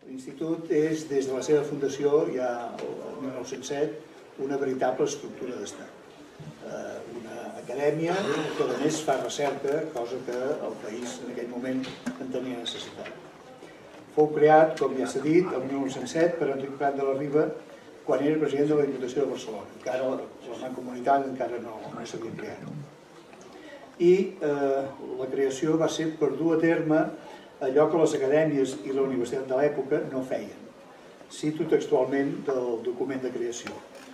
L'institut és, des de la seva fundació, ja el 1907, una veritable estructura d'estat. Una acadèmia que a més fa recerca, cosa que el país en aquell moment en tenia necessitat. Fou creat, com ja s'ha dit, el 1907 per Enric Prat de la Riba, quan era president de la Diputació de Barcelona. Encara la Mancomunitat encara no s'havia creat. I la creació va ser per dur a terme allò que les acadèmies i la universitat de l'època no feien. Cito textualment del document de creació.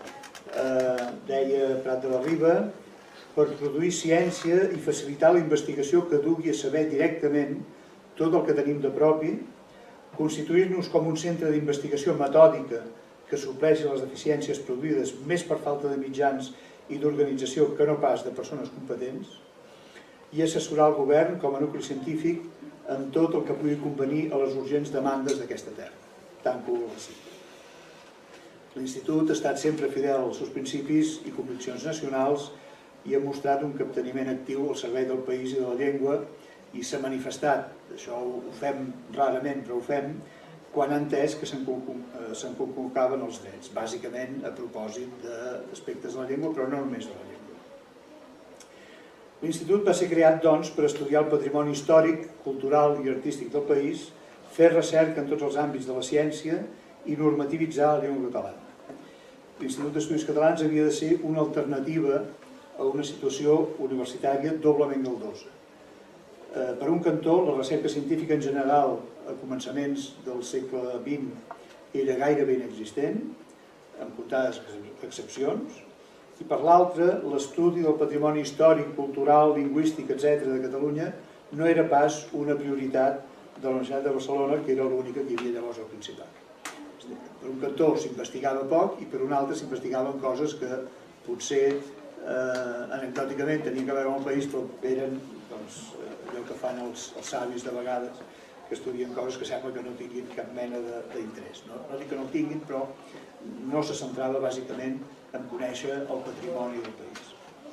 Deia Prat de la Riba: per produir ciència i facilitar la investigació que dugui a saber directament tot el que tenim de propi, constituir-nos com un centre d'investigació metòdica que supleixi les deficiències produïdes més per falta de mitjans i d'organització que no pas de persones competents, i assessorar el govern com a nucli científic en tot el que pugui convenir a les urgents demandes d'aquesta terra. Tanco la cita. L'Institut ha estat sempre fidel als seus principis i conviccions nacionals i ha mostrat un capteniment actiu al servei del país i de la llengua, i s'ha manifestat, això ho fem rarament, però ho fem, quan ha entès que se'n conculcaven els drets, bàsicament a propòsit d'aspectes de la llengua, però no només de la llengua. L'Institut va ser creat, doncs, per estudiar el patrimoni històric, cultural i artístic del país, fer recerca en tots els àmbits de la ciència i normativitzar la llengua catalana. L'Institut d'Estudis Catalans havia de ser una alternativa a una situació universitària doblement galdosa. Per un cantó, la recerca científica en general a començaments del segle XX era gairebé inexistent, amb comptades excepcions, i per l'altre, l'estudi del patrimoni històric, cultural, lingüístic, etc. de Catalunya no era pas una prioritat de la Universitat de Barcelona, que era l'única que hi havia llavors al Principat. Per un cantó s'investigava poc i per un altre s'investigaven coses que potser anecdòticament tenien que veure amb el país, però eren allò que fan els savis de vegades, que estudien coses que sembla que no tinguin cap mena d'interès. No dic que no el tinguin, però no se centrava bàsicament en conèixer el patrimoni del país.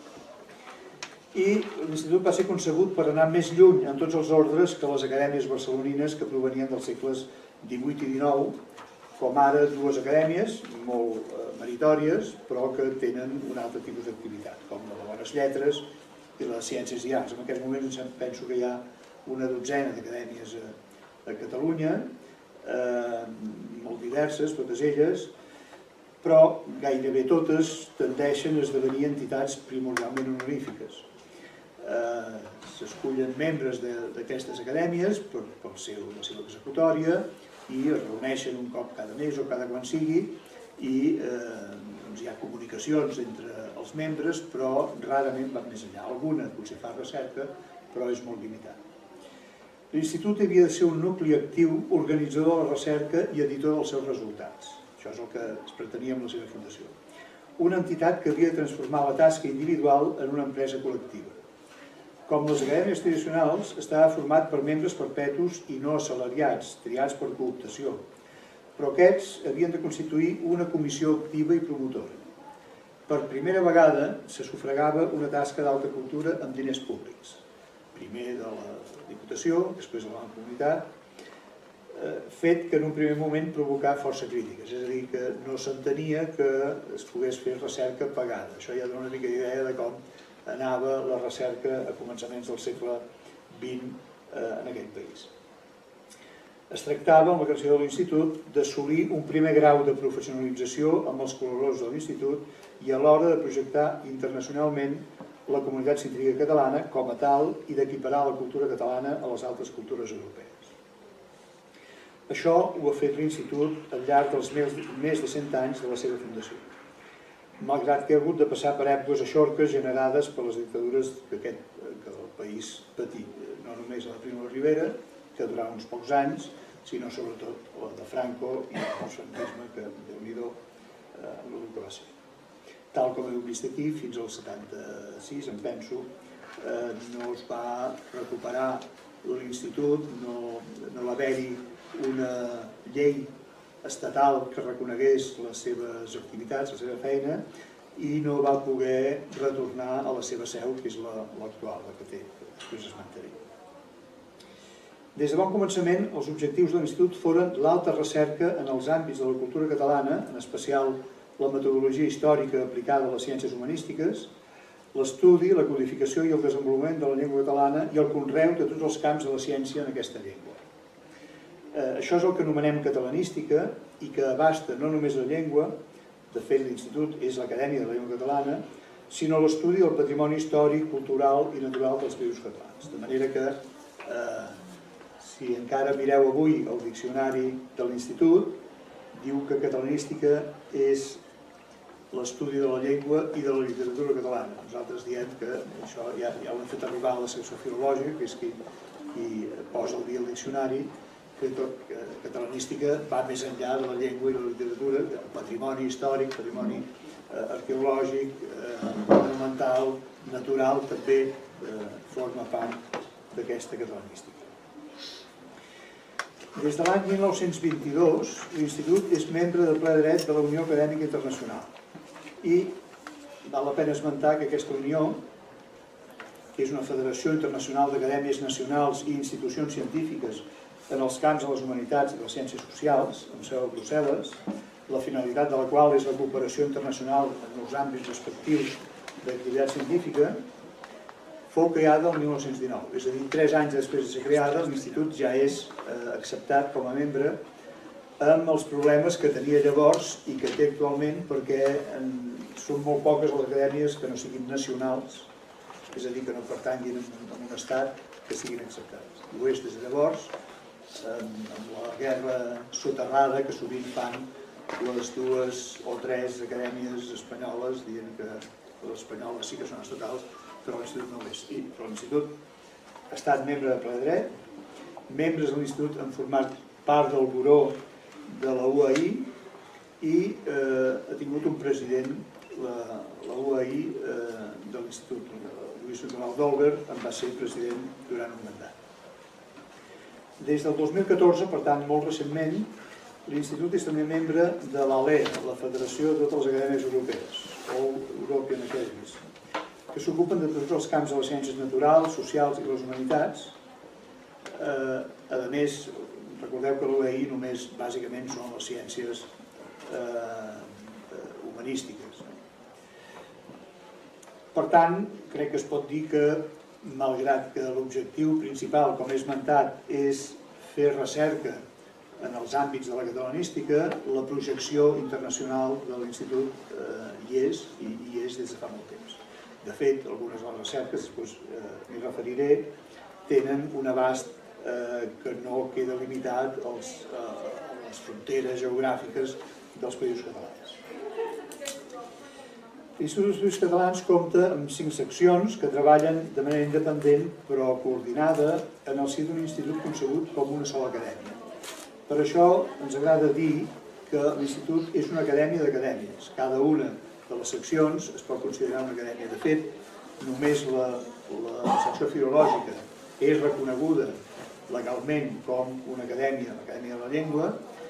I l'Institut va ser concebut per anar més lluny en tots els ordres que les acadèmies barcelonines que provenien dels segles XVIII i XIX, com ara dues acadèmies molt meritòries, però que tenen un altre tipus d'activitat, com la de Bones Lletres i les Ciències i Arts. En aquests moments penso que hi ha una dotzena d'acadèmies a Catalunya, molt diverses, totes elles, però gairebé totes tendeixen a esdevenir entitats primordialment honorífiques. S'escullen membres d'aquestes acadèmies per la seva executòria i es reuneixen un cop cada mes o cada quan sigui i hi ha comunicacions entre els membres, però rarament van més enllà. Alguna potser fa recerca, però és molt limitat. L'Institut havia de ser un nucli actiu, organitzador de la recerca i editor dels seus resultats. Això és el que es pretenia amb la seva fundació. Una entitat que havia de transformar la tasca individual en una empresa col·lectiva. Com les acadèmies tradicionals, estava format per membres perpetus i no assalariats, triats per cooptació, però aquests havien de constituir una comissió activa i promotora. Per primera vegada se sufragava una tasca d'alta cultura amb diners públics, primer de la Diputació, després de la Mancomunitat, fet que en un primer moment provocà força crítiques, és a dir, que no s'entenia que es pogués fer recerca pagada. Això ja dona una mica d'idea de com anava la recerca a començaments del segle XX en aquell país. Es tractava, amb la creació de l'Institut, d'assolir un primer grau de professionalització amb els col·laboradors de l'Institut i alhora de projectar internacionalment la comunitat científica catalana com a tal i d'equiparar la cultura catalana a les altres cultures europees. Això ho ha fet l'Institut al llarg dels més de 100 anys de la seva fundació, malgrat que ha hagut de passar per èpoques eixorques generades per les dictadures que el país patí, no només la de Primo de Rivera, que durava uns pocs anys, sinó sobretot la de Franco i el franquisme, que Déu-n'hi-do el que va ser. Tal com heu vist aquí, fins al 76, em penso, no es va recuperar l'Institut, no va haver-hi una llei estatal que reconegués les seves activitats, la seva feina, i no va poder retornar a la seva seu, que és l'actual, la que té, després es mantenir. Des de bon començament, els objectius de l'Institut foren l'alta recerca en els àmbits de la cultura catalana, en especial la metodologia històrica aplicada a les ciències humanístiques, l'estudi, la codificació i el desenvolupament de la llengua catalana i el conreu de tots els camps de la ciència en aquesta llengua. Això és el que anomenem catalanística i que abasta no només la llengua, de fet l'Institut és l'Acadèmia de la Llengua Catalana, sinó l'estudi del patrimoni històric, cultural i natural dels països catalans. De manera que, si encara mireu avui el diccionari de l'Institut, diu que catalanística és l'estudi de la llengua i de la literatura catalana. Nosaltres diem que això ja ho hem fet arribar a la secció filològica, que és qui posa al dia el diccionari, que catalanística va més enllà de la llengua i la literatura, el patrimoni històric, patrimoni arqueològic, monumental, natural, també forma part d'aquesta catalanística. Des de l'any 1922, l'Institut és membre de ple dret de la Unió Acadèmica Internacional i val la pena esmentar que aquesta Unió, que és una federació internacional d'acadèmies nacionals i institucions científiques en els camps de les humanitats i les ciències socials, amb seu a Brussel·les, la finalitat de la qual és la cooperació internacional en els àmbits respectius d'activitat científica, fou creada el 1919. És a dir, 3 anys després de ser creada, l'Institut ja és acceptat com a membre amb els problemes que tenia llavors i que té actualment, perquè són molt poques les acadèmies que no siguin nacionals, és a dir, que no pertanguin a un estat que siguin acceptats. I ho és des de llavors, amb la guerra soterrada que sovint fan les 2 o 3 acadèmies espanyoles dient que les espanyoles sí que són estatals, però l'Institut no ho és. Però l'Institut ha estat membre de ple dret, membres de l'Institut han format part del buró de la UAI i ha tingut un president, la UAI de l'Institut, Lluís Donald Dolber, en va ser president durant un mandat. Des del 2014, per tant molt recentment, l'Institut és també membre de l'ALEA, la Federació de totes les Acadèmies Europees, o European Academies, que s'ocupen de tots els camps de les ciències naturals, socials i les humanitats. A més, recordeu que l'UAI només bàsicament són les ciències humanístiques. Per tant, crec que es pot dir que, malgrat que l'objectiu principal, com he esmentat, és fer recerca en els àmbits de la catalanística, la projecció internacional de l'Institut hi és, i hi és des de fa molt temps. De fet, algunes de les recerques, després m'hi referiré, tenen un abast que no queda limitat a les fronteres geogràfiques dels països catalans. L'Institut d'Estudis Catalans compta amb 5 seccions que treballen de manera independent però coordinada en el si d'un institut concebut com una sola acadèmia. Per això ens agrada dir que l'Institut és una acadèmia d'acadèmies. Cada una de les seccions es pot considerar una acadèmia. De fet, només la secció filològica és reconeguda legalment com una acadèmia, l'Acadèmia de la Llengua.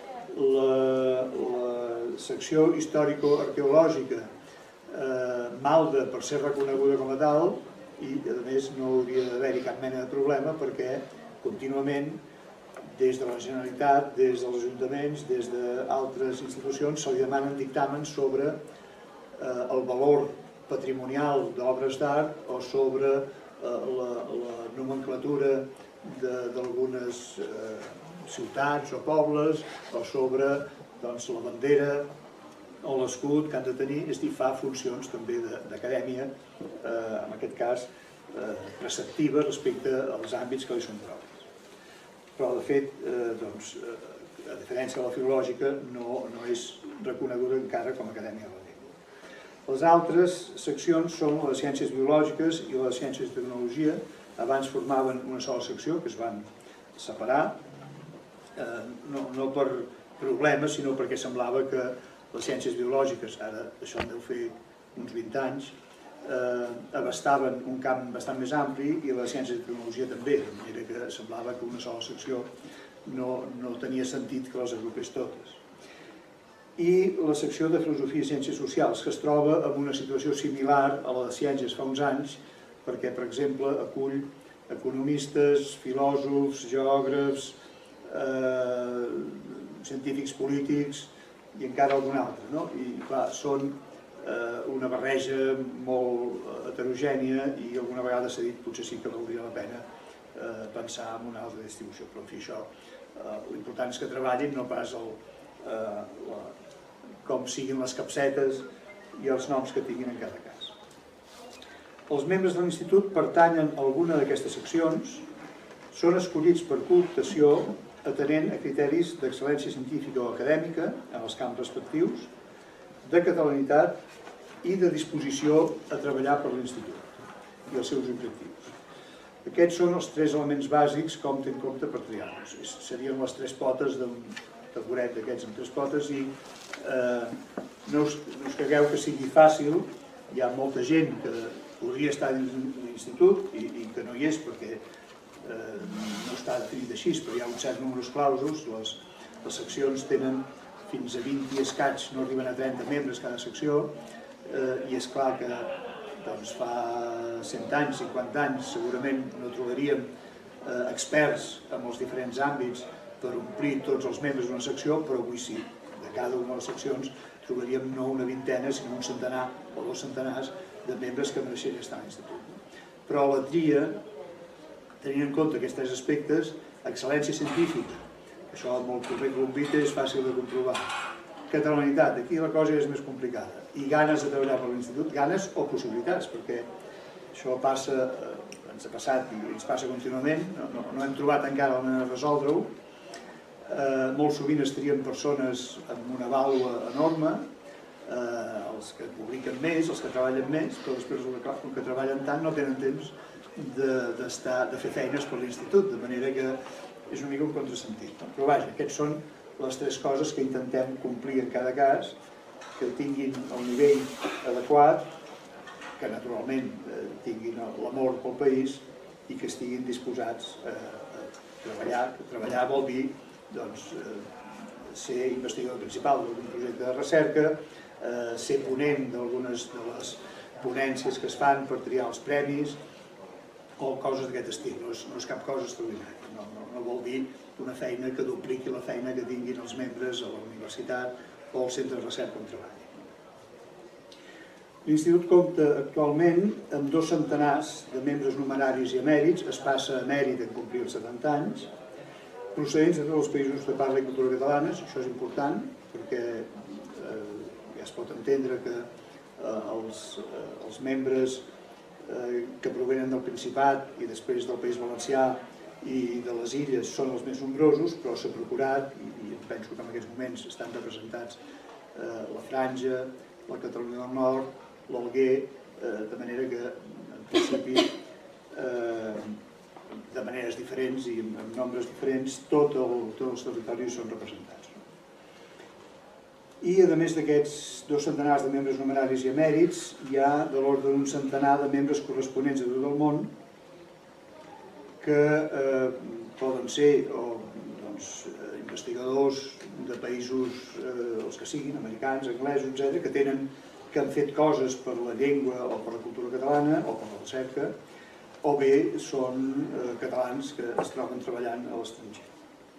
La secció històrico-arqueològica malda per ser reconeguda com a tal i, a més, no hauria d'haver-hi cap mena de problema perquè contínuament des de la Generalitat, des dels ajuntaments, des d'altres institucions se li demanen dictàmens sobre el valor patrimonial d'obres d'art o sobre la nomenclatura d'algunes ciutats o pobles o sobre la bandera o l'escut que han de tenir, és a dir, fa funcions també d'acadèmia, en aquest cas preceptiva respecte als àmbits que li són propis. Però, de fet, a diferència de la filològica, no és reconeguda encara com a acadèmia de la llengua. Les altres seccions són les ciències biològiques i les ciències de tecnologia. Abans formaven una sola secció, que es van separar, no per problemes, sinó perquè semblava que les ciències biològiques, ara això en deu fer uns 20 anys, abastaven un camp bastant més ampli i les ciències de tecnologia també, de manera que semblava que una sola secció no tenia sentit que les agrupés totes. I la secció de filosofia i ciències socials, que es troba en una situació similar a la de ciències fa uns anys, perquè, per exemple, acull economistes, filòsofs, geògrafs, científics polítics i encara algun altre, no? I clar, són una barreja molt heterogènia i alguna vegada s'ha dit potser sí que valdria la pena pensar en una altra distribució, però en fi, això l'important és que treballin, no pas com siguin les capsetes i els noms que tinguin en cada cas. Els membres de l'Institut pertanyen a alguna d'aquestes seccions, són escollits per cooptació atenent a criteris d'excel·lència científica o acadèmica en els camps respectius, de catalanitat i de disposició a treballar per l'Institut i els seus objectius. Aquests són els 3 elements bàsics com té en compte per triar-los. Serien les 3 potes d'un taburet d'aquests amb 3 potes i no us cregueu que sigui fàcil. Hi ha molta gent que podria estar dins l'institut i que no hi és perquè no està definit així, però hi ha un cert números clausos. Les seccions tenen fins a 20 i escaig, no arriben a 30 membres cada secció, i és clar que fa 100 anys, 50 anys, segurament no trobaríem experts en els diferents àmbits per omplir tots els membres d'una secció, però avui sí, de cada una de les seccions trobaríem no una vintena, sinó un centenar o 2 centenars de membres que mereixerien estar a l'institut. Però la tria, tenint en compte aquests 3 aspectes, excel·lència científica, això amb el currículum vitae és fàcil de comprovar, catalanitat, aquí la cosa és més complicada, i ganes de treballar per l'institut, ganes o possibilitats, perquè això passa, ens ha passat i ens passa contínuament, no hem trobat encara la manera de resoldre-ho. Molt sovint es trien persones amb una vàlua enorme, els que publiquen més, els que treballen més, però després els que treballen tant no tenen temps de fer feines per l'institut, de manera que és una mica un contrasentit. Però vaja, aquests són les 3 coses que intentem complir en cada cas, que tinguin el nivell adequat, que naturalment tinguin l'amor pel país i que estiguin disposats a treballar. Treballar vol dir ser investigador principal d'algun projecte de recerca, ser ponent d'algunes de les ponències que es fan per triar els premis o coses d'aquest estil. No és cap cosa extraordinària, no vol dir una feina que dupliqui la feina que tinguin els membres a la universitat o al centre de recerca on treballi. L'Institut compta actualment amb 2 centenars de membres numeraris i emèrits, es passa a emèrit en complir els 70 anys, procedents de tots els països de parla i cultura catalanes. Això és important perquè ja es pot entendre que els membres que provenen del Principat i després del País Valencià i de les Illes són els més nombrosos, però s'ha procurat, i penso que en aquests moments estan representats la Franja, la Catalunya del Nord, l'Alguer, de manera que, en principi, de maneres diferents i amb nombres diferents, tots els territoris són representats. I, a més d'aquests 2 centenars de membres numeraris i emèrits, hi ha de l'ordre d'un centenar de membres corresponents a tot el món que poden ser investigadors de països, els que siguin, americans, anglesos, etc., que han fet coses per la llengua o per la cultura catalana o per la recerca, o bé són catalans que es troben treballant a l'estranger.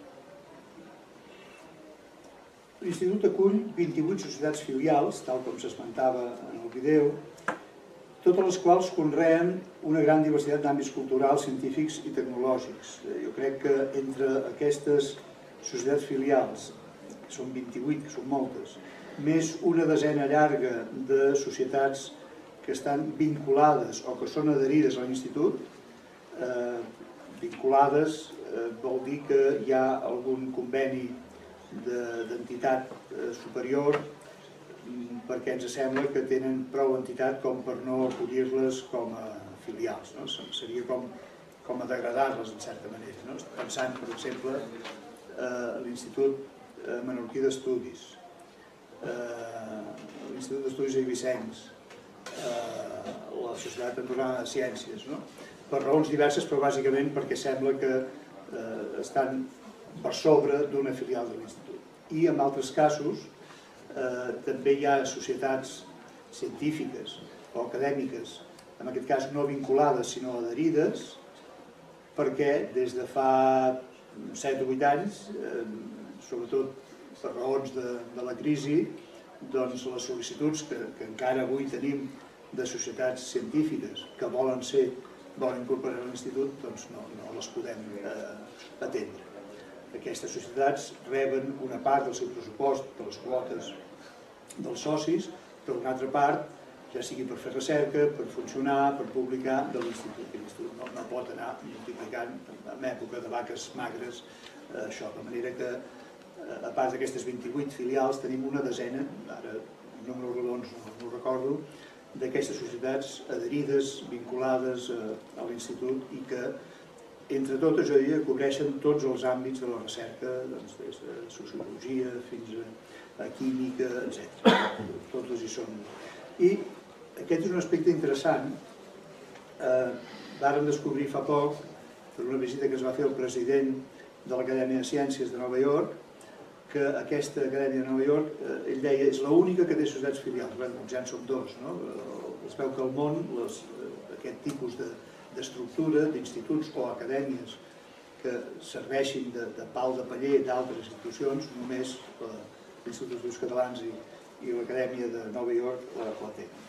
L'Institut acull 28 societats filials, tal com s'esmentava en el vídeo, totes les quals conreen una gran diversitat d'àmbits culturals, científics i tecnològics. Jo crec que entre aquestes societats filials, que són 28, que són moltes, més una desena llarga de societats que estan vinculades o que són adherides a l'Institut. Vinculades vol dir que hi ha algun conveni d'entitat superior perquè ens sembla que tenen prou entitat com per no acollir-les com a filials. Seria com a degradar-les, en certa manera. Pensant, per exemple, l'Institut Menorquí d'Estudis, l'Institut d'Estudis Eivissencs, la Societat Andorrana de Ciències, per raons diverses, però bàsicament perquè sembla que estan per sobre d'una filial de l'Institut. I en altres casos també hi ha societats científiques o acadèmiques, en aquest cas no vinculades sinó adherides, perquè des de fa 7 o 8 anys, sobretot per raons de la crisi, doncs les sol·licituds que encara avui tenim de societats científiques que volen incorporar a l'institut, doncs no les podem atendre. Aquestes societats reben una part del seu pressupost de les quotes dels socis, però una altra part, ja sigui per fer recerca, per funcionar, per publicar, de l'institut. L'institut no pot anar multiplicant en època de vaques magres això, de manera que a part d'aquestes 28 filials tenim una desena, ara números rodons no ho recordo, d'aquestes societats adherides, vinculades a l'institut i que entre totes, jo diria, cobreixen tots els àmbits de la recerca, des de sociologia fins a química, etc. Totes hi són. I aquest és un aspecte interessant. Vàrem descobrir fa poc, per una visita que es va fer al president de l'Acadèmia de Ciències de Nova York, que aquesta Acadèmia de Nova York, ell deia, és l'única que té societats filials. Bé, doncs ja en som dos, no? Es veu que al món aquest tipus d'estructura, d'instituts o acadèmies que serveixin de pal de paller d'altres institucions, només l'Institut d'Estudis Catalans i l'Acadèmia de Nova York la tenen.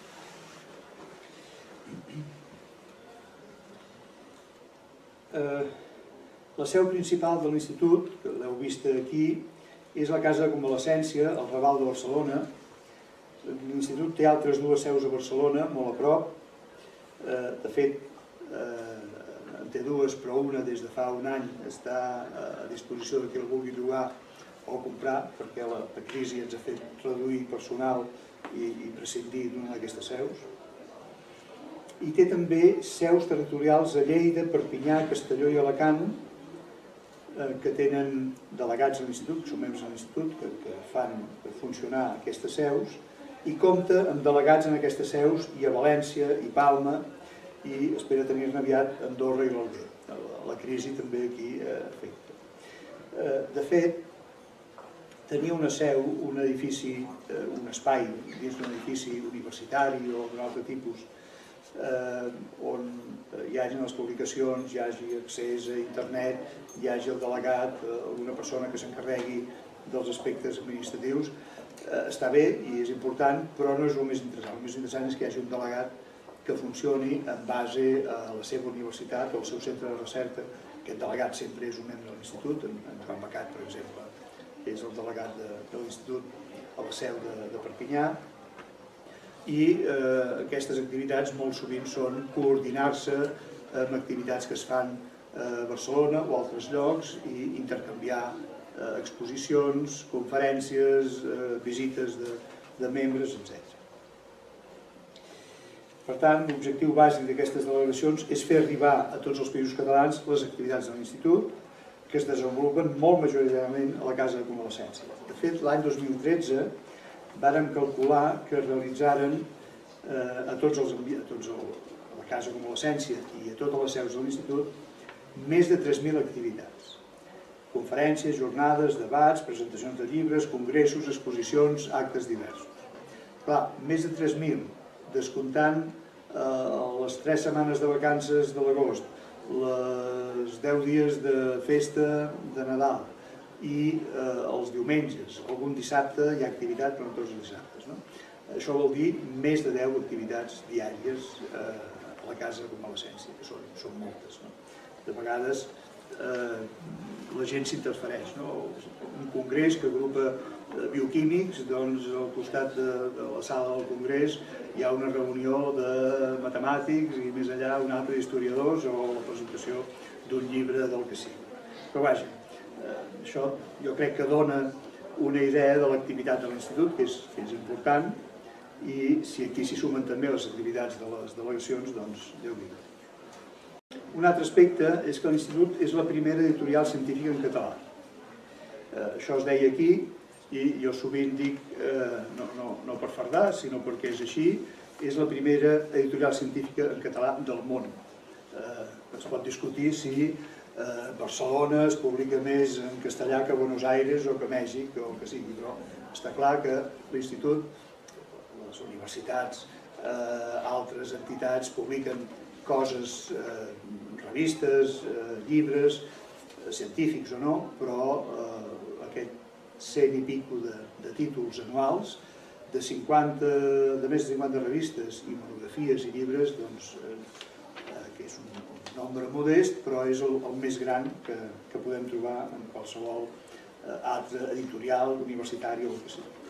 La seu principal de l'institut, que l'heu vist aquí, és la Casa de Convalescència, al Raval de Barcelona. L'institut té altres dues seus a Barcelona, molt a prop. De fet, en té dues, però una des de fa un any està a disposició de qui el vulgui llogar o comprar, perquè la crisi ens ha fet reduir personal i prescindir d'una d'aquestes seus. I té també seus territorials a Lleida, Perpinyà, Castelló i Alacant, que tenen delegats a l'institut, que són membres de l'institut, que fan funcionar aquestes seus, i compta amb delegats en aquestes seus i a València i Palma, i espera tenir-ne aviat Andorra i l'Alguer. La crisi també aquí afecta. De fet, tenia una seu, un edifici, un espai dins d'un edifici universitari o d'un altre tipus, on hi hagi les publicacions, hi hagi accés a internet, hi hagi el delegat, alguna persona que s'encarregui dels aspectes administratius. Està bé i és important, però no és el més interessant. El més interessant és que hi hagi un delegat que funcioni en base a la seva universitat o al seu centre de recerca. Aquest delegat sempre és un membre de l'institut. En Joan Becat, per exemple, és el delegat de l'institut a la seu de Perpinyà. I aquestes activitats molt sovint són coordinar-se amb activitats que es fan a Barcelona o a altres llocs i intercanviar exposicions, conferències, visites de membres, etc. Per tant, l'objectiu bàsic d'aquestes delegacions és fer arribar a tots els països catalans les activitats de l'Institut, que es desenvolupen molt majoritàriament a la Casa de Convalescència. De fet, l'any 2013 vàrem calcular que realitzaren a la Casa de Convalescència i a totes les seus de l'Institut més de 3.000 activitats. Conferències, jornades, debats, presentacions de llibres, congressos, exposicions, actes diversos. Clar, més de 3.000, descomptant les 3 setmanes de vacances de l'agost, les 10 dies de festa de Nadal i els diumenges, algun dissabte hi ha activitat, però no tots els dissabtes. Això vol dir més de 10 activitats diàries a la Casa de Convalescència, que són moltes. De vegades la gent s'interfereix. Un congrés que agrupa bioquímics, doncs al costat de la sala del congrés hi ha una reunió de matemàtics i més enllà un altre d'historiadors o la presentació d'un llibre del que sigui. Però vaja, això jo crec que dona una idea de l'activitat de l'Institut, que és important, i si aquí s'hi sumen també les activitats de les delegacions, doncs Déu-n'hi-do. Un altre aspecte és que l'Institut és la primera editorial científica en català. Això es deia aquí i jo sovint dic, no per fardar, sinó perquè és així, és la primera editorial científica en català del món. Es pot discutir si Barcelona es publica més en castellà que Buenos Aires o que Mèxic o que sigui, però està clar que l'Institut, les universitats, altres entitats publiquen coses revistes, llibres, científics o no, però aquest 100 i pico de títols anuals, de més de 50 revistes i monografies i llibres, que és un nombre modest, però és el més gran que podem trobar en qualsevol altre editorial, universitari o el que sigui.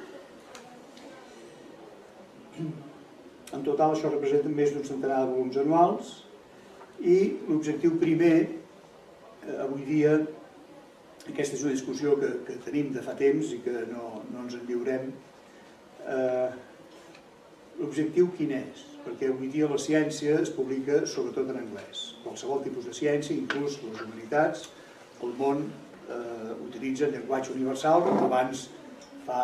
En total això representa més d'un centenar de volums anuals i l'objectiu primer, avui dia, aquesta és una discussió que tenim de fa temps i que no ens en lliurem, l'objectiu quin és? Perquè avui dia la ciència es publica sobretot en anglès. Qualsevol tipus de ciència, inclús les humanitats, el món utilitza el llenguatge universal, abans fa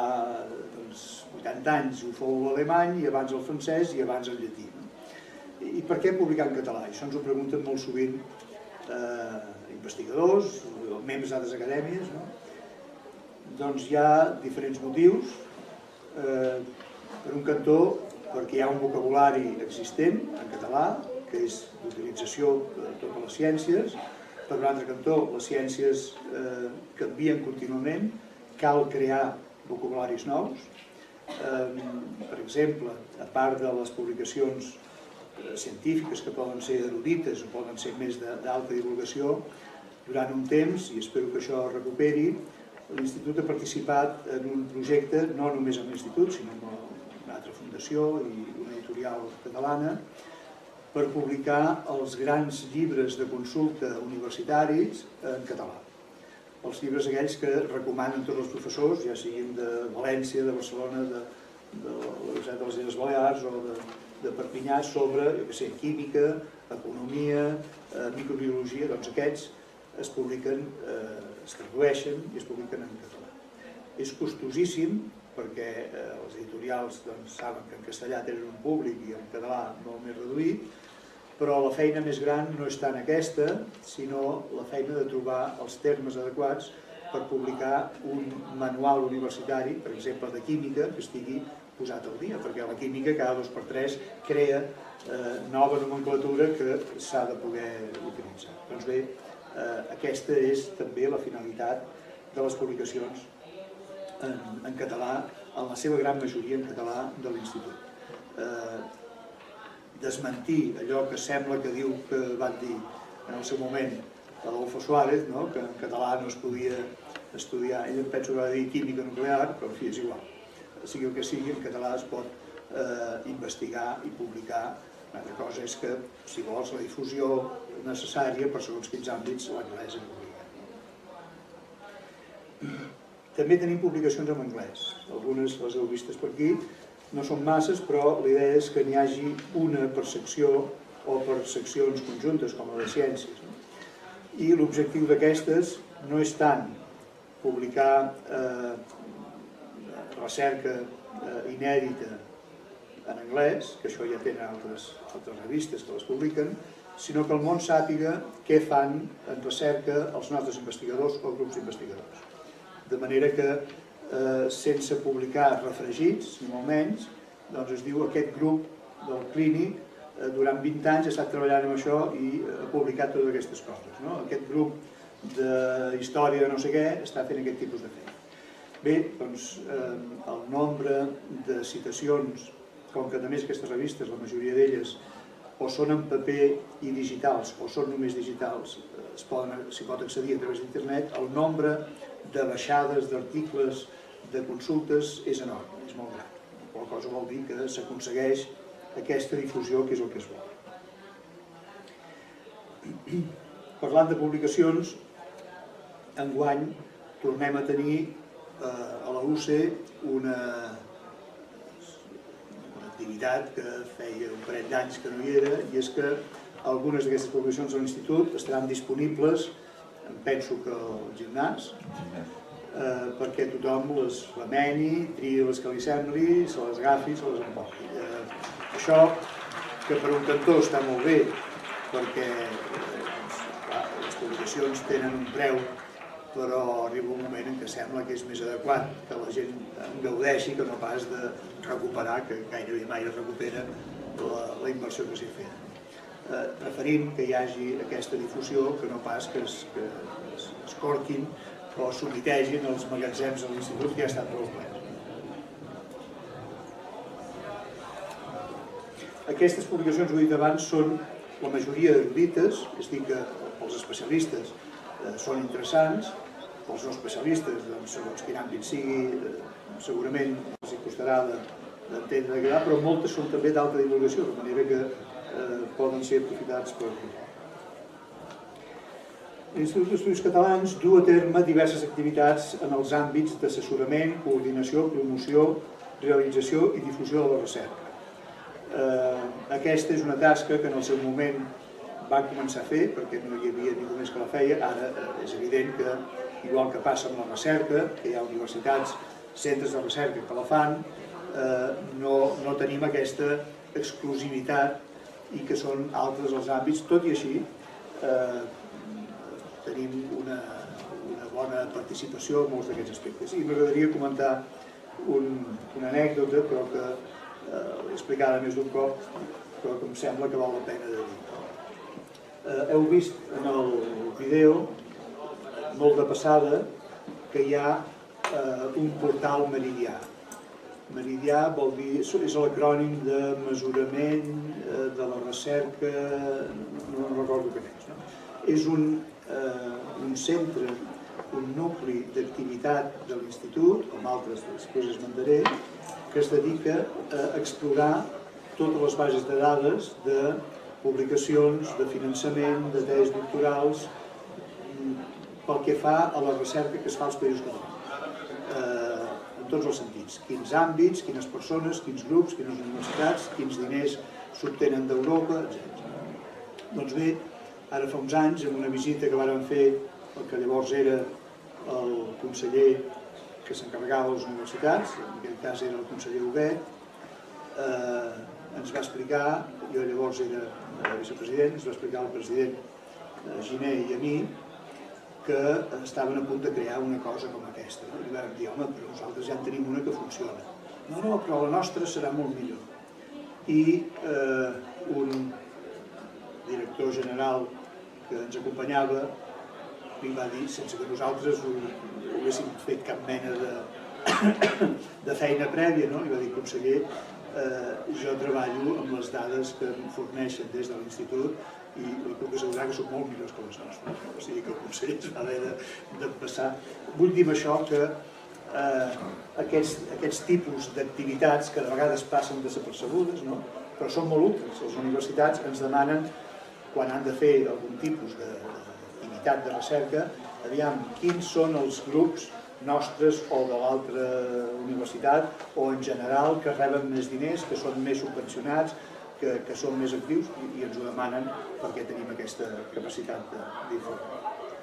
80 anys ho fou l'alemany, i abans el francès i abans el llatí. I per què publicar en català? Això ens ho pregunten molt sovint investigadors, membres d'altres acadèmies. Doncs hi ha diferents motius. Per un cantó, perquè hi ha un vocabulari existent en català, que és l'utilització de totes les ciències. Per un altre cantó, les ciències canvien contínuament, cal crear vocabularis nous. Per exemple, a part de les publicacions científiques que poden ser erudites o poden ser més d'alta divulgació, durant un temps, i espero que això es recuperi, l'Institut ha participat en un projecte, no només amb l'Institut, sinó amb una altra fundació i una editorial catalana, per publicar els grans llibres de consulta universitaris en català. Els llibres aquells que recomanen tots els professors, ja siguin de València, de Barcelona, de la Universitat de les Illes Balears o de Perpinyà, sobre, química, economia, microbiologia, doncs aquests es publiquen, es tradueixen i es publiquen en català. És costosíssim, perquè els editorials saben que en castellà tenen un públic i en català molt més reduït, però la feina més gran no és tant aquesta, sinó la feina de trobar els termes adequats per publicar un manual universitari, per exemple de química, que estigui posat al dia, perquè la química cada 2 per 3 crea nova nomenclatura que s'ha de poder utilitzar. Doncs bé, aquesta és també la finalitat de les publicacions en català, en la seva gran majoria en català de l'Institut. Desmentir allò que sembla que diu que van dir en el seu moment Adolfo Suárez, que en català no es podia estudiar, ell penso que va dir química nuclear, però en fi, és igual. Sigui el que sigui, en català es pot investigar i publicar. Una altra cosa és que, si vols, la difusió necessària per segons quins àmbits l'anglès és obligat. També tenim publicacions en anglès, algunes les heu vistes per aquí, no són masses, però la idea és que n'hi hagi una per secció o per seccions conjuntes, com la de ciències. I l'objectiu d'aquestes no és tant publicar recerca inèdita en anglès, que això ja tenen altres revistes que les publiquen, sinó que el món sàpiga què fan en recerca els nostres investigadors o grups d'investigadors. De manera que, sense publicar refregits, ni molt menys, doncs es diu aquest grup del clínic durant 20 anys ha estat treballant amb això i ha publicat totes aquestes coses. Aquest grup d'història de no sé què està fent aquest tipus de feina. Bé, doncs el nombre de citacions, com que a més aquestes revistes, la majoria d'elles, o són en paper i digitals o són només digitals, s'hi pot accedir a través d'internet, el nombre de baixades d'articles, de consultes, és enorme, és molt gran. La cosa vol dir que s'aconsegueix aquesta difusió, que és el que es vol. Parlant de publicacions, enguany tornem a tenir a la UCE una activitat que feia un parell d'anys que no hi era, i és que algunes d'aquestes publicacions de l'Institut estaran disponibles, penso que al gimnàs, perquè tothom les remeni, triï les que li sembli, se les agafi, se les emporti. Això, que per un cantó està molt bé, perquè les publicacions tenen un preu, però arriba un moment en què sembla que és més adequat que la gent en gaudeixi que no pas de recuperar, que gairebé mai es recupera la inversió que s'hi ha fet. preferint que hi hagi aquesta difusió que no pas que es corquin o s'humitegin els magatzems de l'institut, que ja estan prou plens. Aquestes publicacions, ho he dit abans, són la majoria erudites, és a dir, que els especialistes són interessants, els no especialistes, segons quin àmbit sigui, segurament els costarà d'entendre que hi ha, però moltes són també d'alta divulgació, de manera que poden ser aprofitats per tothom. L'Institut d'Estudis Catalans du a terme diverses activitats en els àmbits d'assessorament, coordinació, promoció, realització i difusió de la recerca. Aquesta és una tasca que en el seu moment va començar a fer, perquè no hi havia ningú més que la feia. Ara és evident que, igual que passa amb la recerca, que hi ha universitats, centres de recerca que la fan, no tenim aquesta exclusivitat i que són altres els àmbits. Tot i així, tenim una bona participació en molts d'aquests aspectes. I m'agradaria comentar una anècdota, però que l'he explicada més d'un cop, però que em sembla que val la pena de dir. Heu vist en el vídeo, molt de passada, que hi ha un portal meridià. Meridià vol dir, és l'acrònim de mesurament de la recerca, no recordo què és. És un centre, un nucli d'activitat de l'Institut, com altres després esmentaré, que es dedica a explorar totes les bases de dades de publicacions, de finançament, de tesis doctorals, pel que fa a la recerca que es fa als països catalans, en tots els sentits. Quins àmbits, quines persones, quins grups, quines universitats, quins diners s'obtenen d'Europa, etc. Doncs bé, ara fa uns anys, en una visita que vàrem fer, el que llavors era el conseller que s'encarregava de les universitats, en aquest cas era el conseller Huguet, ens va explicar, jo llavors era vicepresident, ens va explicar el president Giner i a mi, que estaven a punt de crear una cosa com aquesta. I vam dir, home, però nosaltres ja en tenim una que funciona. No, però la nostra serà molt millor. I un director general que ens acompanyava li va dir, sense que nosaltres haguéssim fet cap mena de feina prèvia, li va dir, conseller, jo treballo amb les dades que em forneixen des de l'Institut i li puc assegurar que són molt millors que les nostres. O sigui que el conseller es va haver de passar. Vull dir amb això que aquests tipus d'activitats que de vegades passen desapercebudes, però són molt útils. Les universitats ens demanen, quan han de fer algun tipus d'activitat de recerca, aviam, quins són els grups nostres o de l'altra universitat o en general que reben més diners, que són més subvencionats, que són més actius i ens ho demanen perquè tenim aquesta capacitat d'informar.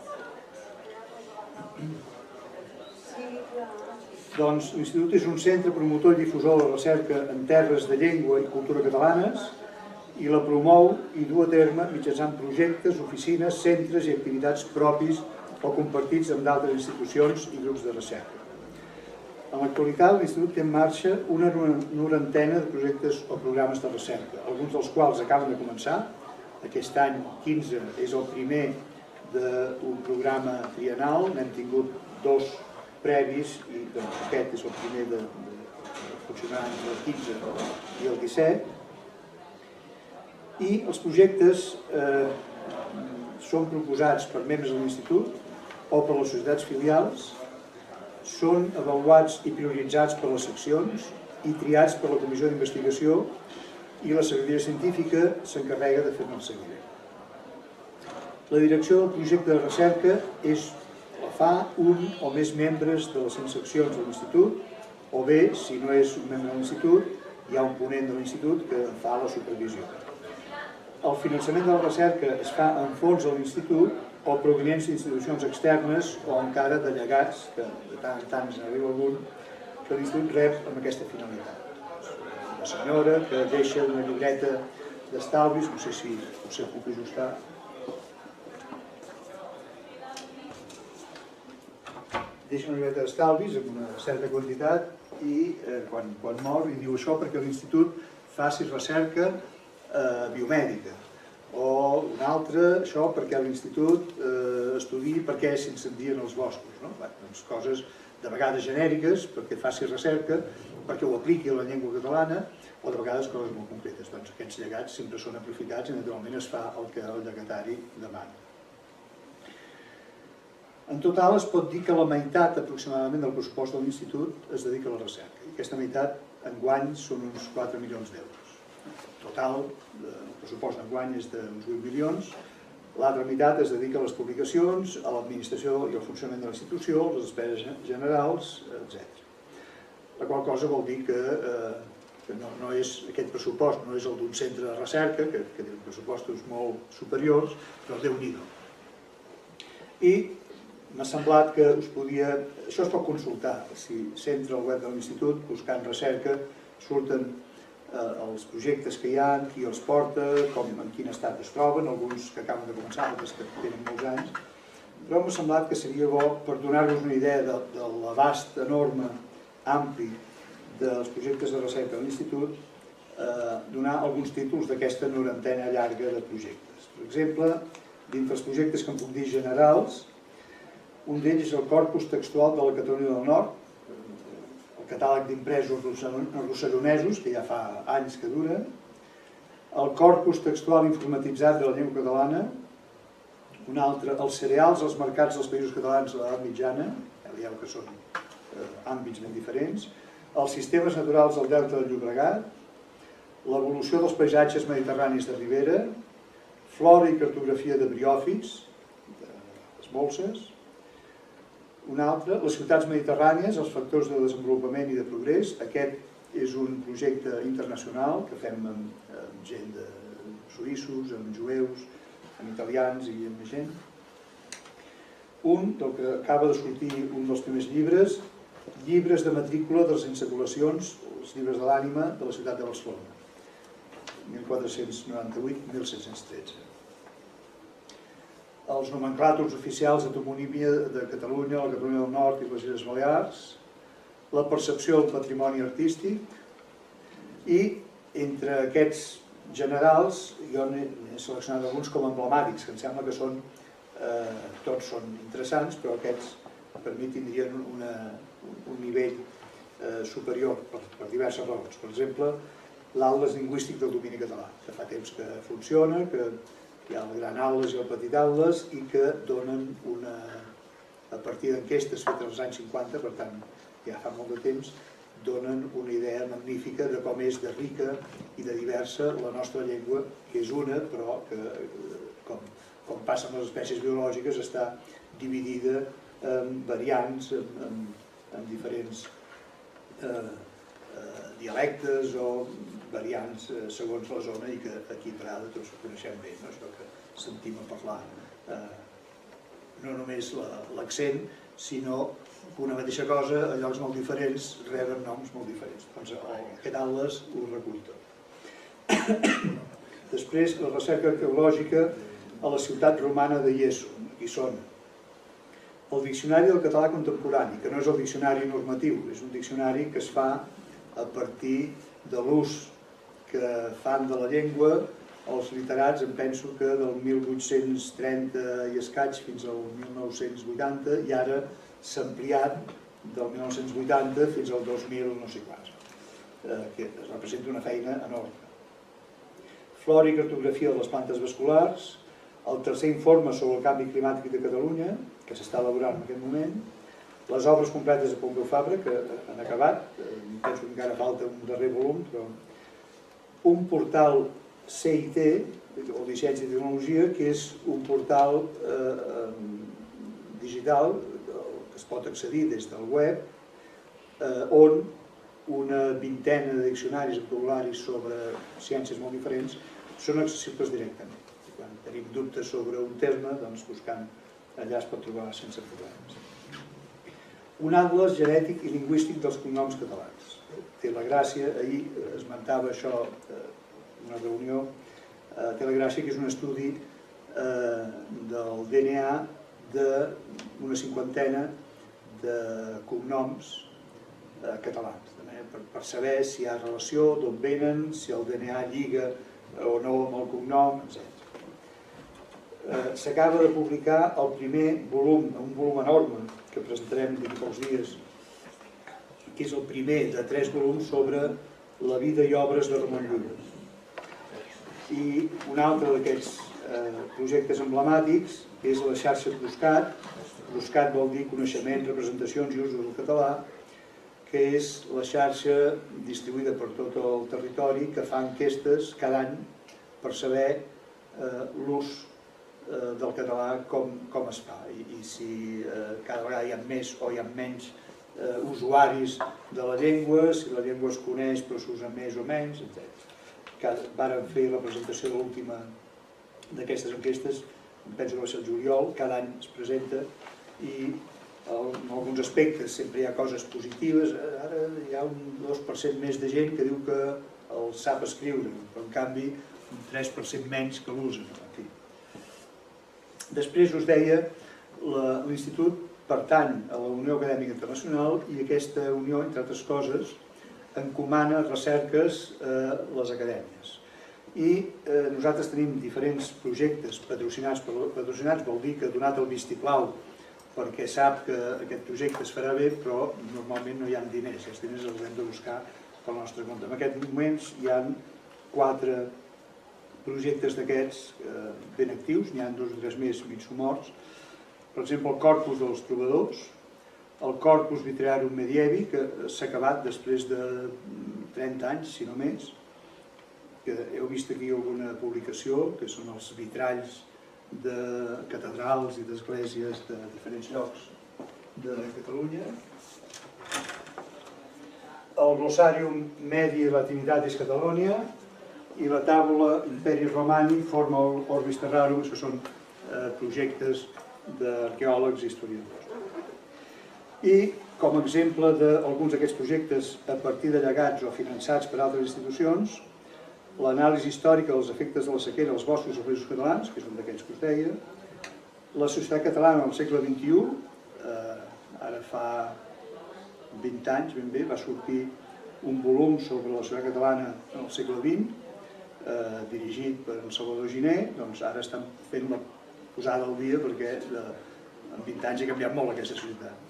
Doncs l'Institut és un centre promotor i difusor de la recerca en terres de llengua i cultura catalanes i la promou i du a terme mitjançant projectes, oficines, centres i activitats propis o compartits amb d'altres institucions i grups de recerca. En l'actualitat, l'Institut té en marxa una norantena de projectes o programes de recerca, alguns dels quals acaben de començar. Aquest any 15 és el primer d'un programa triennal, n'hem tingut 2 previs i aquest és el primer de funcionar entre el 15 i el 17. I els projectes són proposats per membres de l'Institut o per les societats filials, són avaluats i prioritzats per les seccions i triats per la comissió d'investigació i la secretaria científica s'encarrega de fer-ne el seguiment. La direcció del projecte de recerca la fa un o més membres de les 5 seccions de l'Institut, o bé, si no és un membre de l'Institut, hi ha un ponent de l'Institut que en fa la supervisió. El finançament de la recerca es fa en fons de l'Institut o provinents d'institucions externes o encara de llegats, que de tant en tant n'arriba algun, que l'Institut rep amb aquesta finalitat. Una senyora que deixa una llibreta d'estalvis, no sé si potser puc ajustar. Deixa una llibreta d'estalvis amb una certa quantitat i quan mor li diu això perquè l'Institut faci recerca biomèdica O un altre, això perquè l'institut estudiï per què s'incendien els boscos. Doncs coses de vegades genèriques, perquè faci recerca, perquè ho apliqui a la llengua catalana, o de vegades coses molt concretes. Doncs aquests llegats sempre són aprofitats i naturalment es fa el que el llegatari demana. En total es pot dir que la meitat aproximadament del pressupost de l'institut es dedica a la recerca. I aquesta meitat enguany són uns 4 milions d'euros. El total, el pressupost d'enguany és d'uns 8 milions. L'altra meitat es dedica a les publicacions, a l'administració i al funcionament de la institució, les despeses generals, etc. La qual cosa vol dir que no és aquest pressupost, no és el d'un centre de recerca, que té pressupostos molt superiors, però Déu-n'hi-do. I m'ha semblat que us podia... Això es pot consultar. Si s'entra al web de l'institut, buscant recerca, surten els projectes que hi ha, qui els porta, en quin estat es troben, alguns que acaben de començar, altres que tenen molts anys. Però m'ha semblat que seria bo, per donar-vos una idea de l'abast enorme, ampli, dels projectes de recerca de l'Institut, donar alguns títols d'aquesta norantena llarga de projectes. Per exemple, dintre els projectes que em puc dir generals, un d'ells és el corpus textual de la Catalunya del Nord, el catàleg d'impresos rossellonesos, que ja fa anys que dura, el corpus textual informatitzat de la llengua catalana, un altre, els cereals als mercats dels països catalans a l'edat mitjana, ja veieu que són àmbits ben diferents, els sistemes naturals del delta del Llobregat, l'evolució dels paisatges mediterranis de ribera, flora i cartografia de briòfits, de les molses, un altre, les ciutats mediterrànies, els factors de desenvolupament i de progrés. Aquest és un projecte internacional que fem amb gent de suïssos, amb jueus, amb italians i amb gent. Un, del que acaba de sortir un dels primers llibres, llibres de matrícula de les insaculacions, els llibres de l'ànima de la ciutat de Barcelona, 1498-1713. Els nomenclàtors oficials de toponímia de Catalunya, la Catalunya del Nord i les Illes Balears, la percepció del patrimoni artístic i, entre aquests generals, jo n'he seleccionat alguns com emblemàtics, que em sembla que tots són interessants, però aquests per mi tindrien un nivell superior per diverses raons. Per exemple, l'Atles lingüístic del domini català, que fa temps que funciona, que hi ha el gran atles i el petit atles i que donen a partir d'enquestes fetes als anys 50, per tant ja fa molt de temps, donen una idea magnífica de com és de rica i de diversa la nostra llengua, que és una, però que, com passa amb les espècies biològiques, està dividida en variants, en diferents dialectes o variants segons la zona i que aquí a Prada tots ho coneixem bé, això que sentim a parlar no només l'accent, sinó que una mateixa cosa a llocs molt diferents reben noms molt diferents. Doncs aquest atles ho recull tot. Després, la recerca arqueològica a la ciutat romana de Ieso, aquí són el Diccionari del Català Contemporani, que no és el diccionari normatiu, és un diccionari que es fa a partir de l'ús que fan de la llengua els literats, em penso que del 1830 i escaig fins al 1980, i ara s'ha ampliat del 1980 fins al 2000 no sé quants, que representa una feina enorme. Flora i cartografia de les plantes vasculars, el tercer informe sobre el canvi climàtic de Catalunya, que s'està elaborant en aquest moment, les obres completes de Pompeu Fabra, que han acabat, penso que encara falta un darrer volum, però un portal CIT, o de Ciència i Tecnologia, que és un portal digital que es pot accedir des del web, on una vintena de diccionaris i vocabularis sobre ciències molt diferents són accessibles directament. Quan tenim dubtes sobre un terme, doncs buscant allà es pot trobar sense problemes. Un atles genètic i lingüístic dels cognoms catalans. Té la gràcia, ahir esmentava això en una reunió, té la gràcia que és un estudi del DNA d'una cinquantena de cognoms catalans, per saber si hi ha relació, d'on venen, si el DNA lliga o no amb el cognom, etc. s'acaba de publicar el primer volum, un volum enorme, que presentarem d'aquí pocs dies, que és el primer de 3 volums sobre la vida i obres de Ramon Llull. I un altre d'aquests projectes emblemàtics és la xarxa PROSCAT. PROSCAT vol dir Coneixement, Representacions i Usos del Català, que és la xarxa distribuïda per tot el territori que fa enquestes cada any per saber l'ús del català com es fa i si cada vegada hi ha més o hi ha menys usuaris de la llengua, si la llengua es coneix però s'usa més o menys, etc. Vàrem fer la presentació de l'última d'aquestes enquestes, penso que va ser el juliol, cada any es presenta i en alguns aspectes sempre hi ha coses positives. Ara hi ha un 2% més de gent que diu que el sap escriure, però en canvi un 3% menys que l'usen. Després us deia, l'Institut pertany a la Unió Acadèmica Internacional i aquesta unió, entre altres coses, encomana recerques a les acadèmies. I nosaltres tenim diferents projectes patrocinats. Patrocinats vol dir que ha donat el vistiplau perquè sap que aquest projecte es farà bé, però normalment no hi ha diners. Els diners els hem de buscar pel nostre compte. En aquests moments hi ha 4 projectes d'aquests ben actius, n'hi ha 2 o 3 més mig morts. Per exemple, el Corpus dels Trobadors, el Corpus Vitriarum Medievi, que s'ha acabat després de 30 anys, si no més, que heu vist aquí alguna publicació, que són els vitralls de catedrals i d'esglésies de diferents llocs de Catalunya. El Glossarium Medi Latinitatis Catalonia i la Tàbula Imperi Romani forma el Orbis Terrarum, que són projectes d'arqueòlegs i historiadors. I com a exemple d'alguns d'aquests projectes a partir de llegats o finançats per altres institucions, l'anàlisi històrica dels efectes de la sequera als boscos i països catalans, que és un d'aquells que us deia, la societat catalana al segle XXI, ara fa 20 anys ben bé, va sortir un volum sobre la societat catalana al segle XX, dirigit per en Salvador Giner. Doncs ara estan fent la posada al dia perquè en 20 anys ha canviat molt aquesta societat.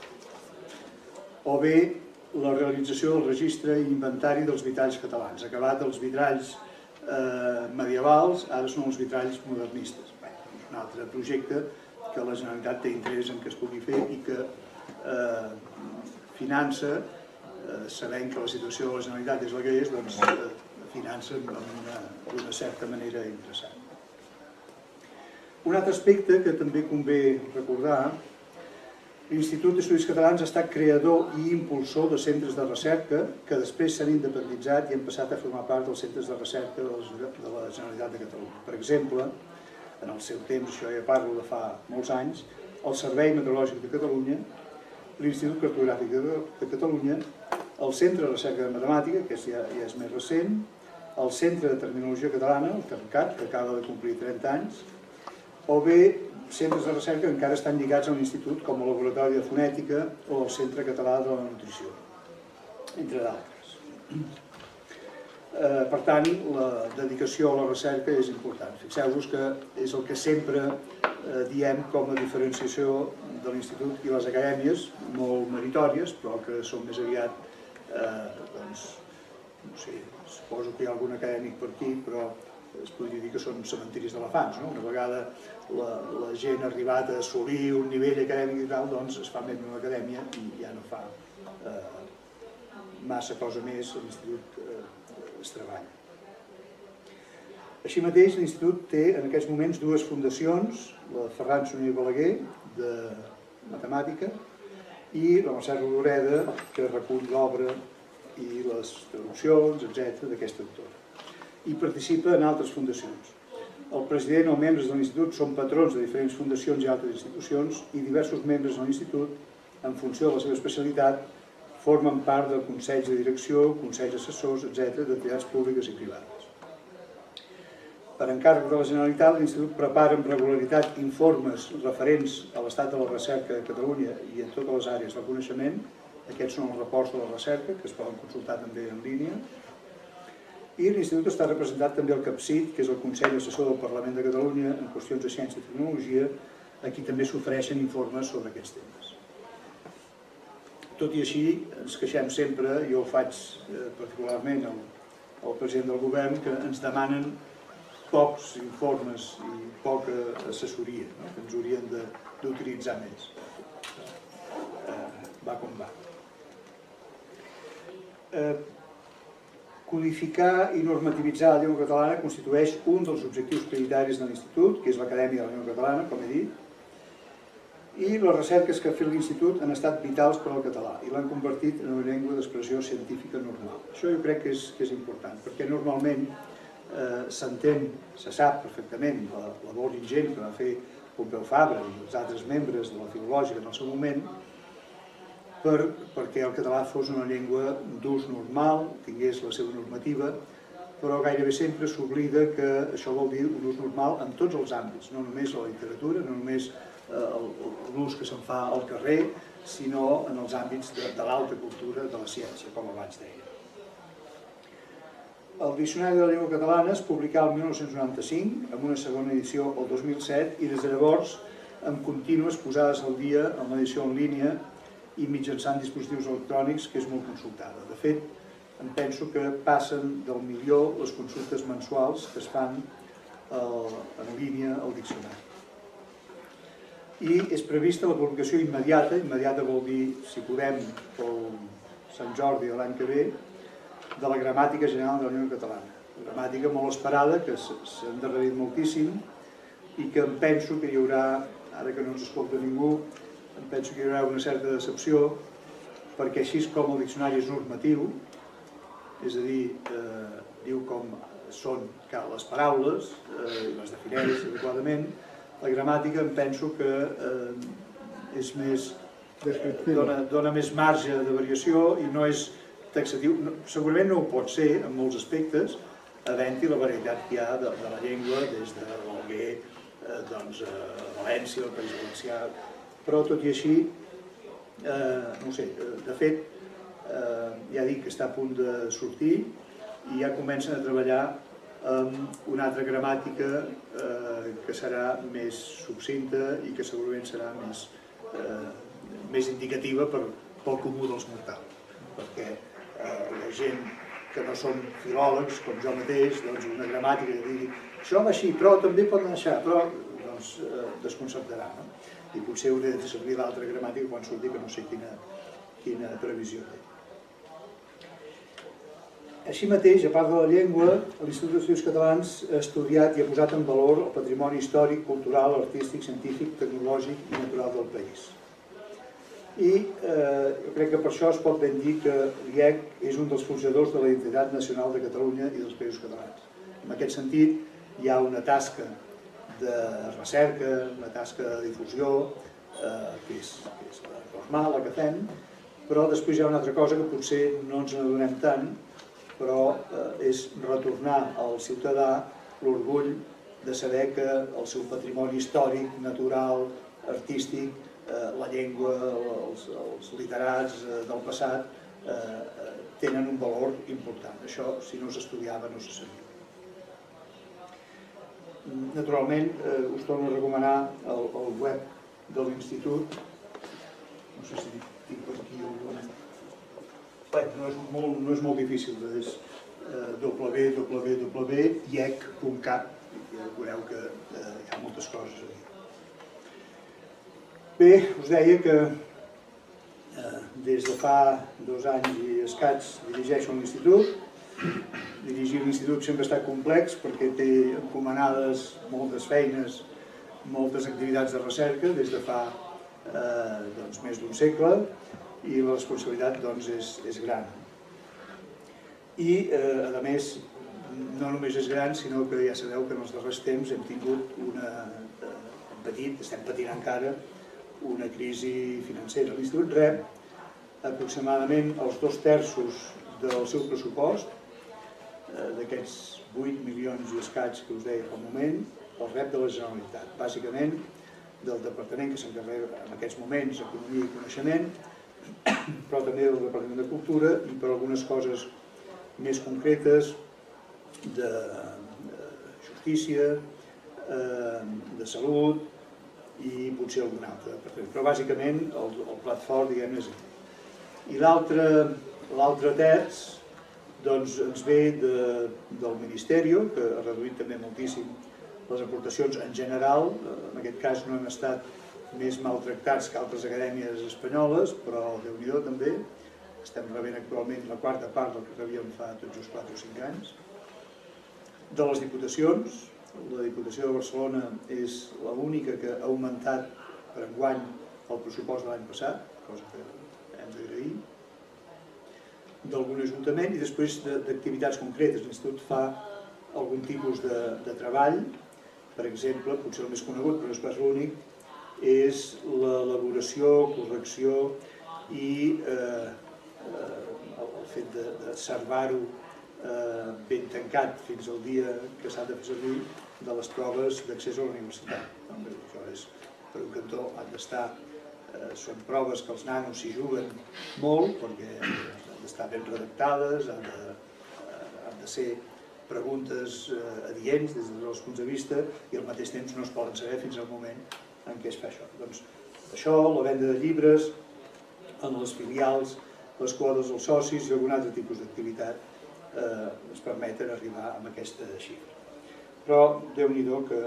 O bé la realització del registre i inventari dels vitralls catalans. Acabat els vitralls medievals, ara són els vitralls modernistes. És un altre projecte que la Generalitat té interès en que es pugui fer i que finança, sabent que la situació de la Generalitat és la que és, doncs finança d'una certa manera interessant. Un altre aspecte que també convé recordar: l'Institut d'Estudis Catalans ha estat creador i impulsor de centres de recerca que després s'han independitzat i han passat a formar part dels centres de recerca de la Generalitat de Catalunya. Per exemple, en el seu temps, això ja parlo de fa molts anys, el Servei Meteorològic de Catalunya, l'Institut Cartogràfic de Catalunya, el Centre de Recerca de Matemàtica, que ja és més recent, el Centre de Terminologia Catalana, el CERCAT, que acaba de complir 30 anys, o bé centres de recerca que encara estan lligats a un institut com el Laboratori de Fonètica o el Centre Català de la Nutrició, entre d'altres. Per tant, la dedicació a la recerca és important. Fixeu-vos que és el que sempre diem com a diferenciació de l'Institut i les acadèmies, molt meritòries, però que són més aviat, doncs, no sé, suposo que hi ha algun acadèmic per aquí, però es podria dir que són cementiris d'elefants. Una vegada la gent ha arribat a assolir un nivell acadèmic i tal, doncs es fa membre de l'acadèmia i ja no fa massa cosa més, l'Institut es treballa. Així mateix, l'Institut té en aquests moments 2 fundacions, la Ferran Sunyer Balaguer, de matemàtica, i la Mercè Rodoreda, que recull l'obra i les traduccions, etc., d'aquest autor. I participa en altres fundacions. El president o membres de l'Institut són patrons de diferents fundacions i altres institucions i diversos membres de l'Institut, en funció de la seva especialitat, formen part de consells de direcció, consells assessors, etc., d'entitats públiques i privades. Per encàrrec de la Generalitat, l'Institut prepara amb regularitat informes referents a l'estat de la recerca a Catalunya i en totes les àrees del coneixement. Aquests són els reports de la recerca, que es poden consultar també en línia. I l'Institut està representat també al CAPCIT, que és el Consell Assessor del Parlament de Catalunya en qüestions de ciència i tecnologia, a qui també s'ofereixen informes sobre aquests temes. Tot i així, ens queixem sempre, jo ho faig particularment al president del govern, que ens demanen pocs informes i poca assessoria, que ens haurien d'utilitzar més. Va com va. Codificar i normativitzar la llengua catalana constitueix un dels objectius prioritaris de l'Institut, que és l'Acadèmia de la Llengua Catalana, com he dit, i les recerques que ha fet l'Institut han estat vitals per al català i l'han convertit en una llengua d'expressió científica normal. Això jo crec que és important, perquè normalment s'entén, se sap perfectament la labor ingent que va fer Pompeu Fabra i els altres membres de la Filològica en el seu moment, perquè el català fos una llengua d'ús normal, tingués la seva normativa, però gairebé sempre s'oblida que això vol dir un ús normal en tots els àmbits, no només la literatura, no només l'ús que se'n fa al carrer, sinó en els àmbits de l'alta cultura, de la ciència, com abans deia. El Diccionari de la Llengua Catalana es publicà el 1995, amb una segona edició el 2007, i des de llavors amb contínues posades al dia en l'edició en línia i mitjançant dispositius electrònics, que és molt consultada. De fet, em penso que passen del milió les consultes mensuals que es fan en línia al diccionari. I és prevista la publicació immediata vol dir, si podem, pel Sant Jordi de l'any que ve, de la gramàtica general de la llengua catalana. Una gramàtica molt esperada, que s'ha endarrerit moltíssim i que em penso que hi haurà, ara que no ens escolta ningú, em penso que hi haurà una certa decepció, perquè així com el diccionari és normatiu, és a dir, diu com són les paraules i les defineix adequadament, la gramàtica em penso que és més, dona més marge de variació i no és taxatiu. Segurament no ho pot ser en molts aspectes, havent-hi la varietat que hi ha de la llengua des de l'Alguer, València, el País Valencià, però tot i així, no ho sé, de fet, ja dic que està a punt de sortir i ja comencen a treballar amb una altra gramàtica que serà més succinta i que segurament serà més indicativa pel comú dels mortals, perquè la gent que no són filòlegs, com jo mateix, una gramàtica que digui això va així, però també pot anar així, però desconcertarà. I potser hauré de fer servir l'altra gramàtica quan surti, que no sé quina previsió té. Així mateix, a part de la llengua, l'Institut d'Estudis Catalans ha estudiat i ha posat en valor el patrimoni històric, cultural, artístic, científic, tecnològic i natural del país. I jo crec que per això es pot ben dir que l'IEC és un dels forjadors de la identitat nacional de Catalunya i dels països catalans. En aquest sentit, hi ha una tasca de recerca, una tasca de difusió, que és normal, la que fem, però després hi ha una altra cosa que potser no ens n'adonem tant, però és retornar al ciutadà l'orgull de saber que el seu patrimoni històric, natural, artístic, la llengua, els literats del passat tenen un valor important. Això, si no s'estudiava, no se sabia. Naturalment, us torno a recomanar el web de l'Institut. No sé si tinc per aquí alguna... No és molt difícil, és www.iec.cat, ja veureu que hi ha moltes coses a dir. Bé, us deia que des de fa 2 anys i escaig dirigeixo l'Institut. Dirigir l'Institut sempre ha estat complex perquè té encomanades moltes feines, moltes activitats de recerca des de fa més d'1 segle, i la responsabilitat és gran. I, a més, no només és gran, sinó que ja sabeu que en els darrers temps hem tingut estem patint encara una crisi financera. L'Institut rep aproximadament els 2/3 del seu pressupost, d'aquests 8 milions i escaig que us deia fa un moment, el rep de la Generalitat, bàsicament del departament que s'encarrega en aquests moments d'Economia i Coneixement, però també del Departament de Cultura i per algunes coses més concretes de justícia, de salut i potser algun altre. Però bàsicament el plat fort, diguem, és aquest. I l'altre terç ens ve del Ministeri, que ha reduït també moltíssim les aportacions en general. En aquest cas no hem estat més maltractats que altres acadèmies espanyoles, però Déu-n'hi-do també. Estem rebent actualment la quarta part del que rebíem fa tot just 4 o 5 anys. De les diputacions, la Diputació de Barcelona és l'única que ha augmentat per enguany el pressupost de l'any passat, cosa que hem d'agrair. D'algun ajuntament i després d'activitats concretes. L'Institut fa algun tipus de treball, per exemple, potser el més conegut, però no és pas l'únic, és l'elaboració, correcció i el fet de servar-ho ben tancat fins al dia que s'ha de fer servir de les proves d'accés a la universitat. Això és, per un cantó, han d'estar, són proves que els nanos s'hi juguen molt, perquè han d'estar ben redactades, han de ser preguntes adients des de tots els punts de vista i al mateix temps no es poden saber fins al moment en què es fa això. Doncs això, la venda de llibres, en les filials, les quotes als socis i algun altre tipus d'activitat ens permeten arribar a aquesta xifra. Però Déu-n'hi-do que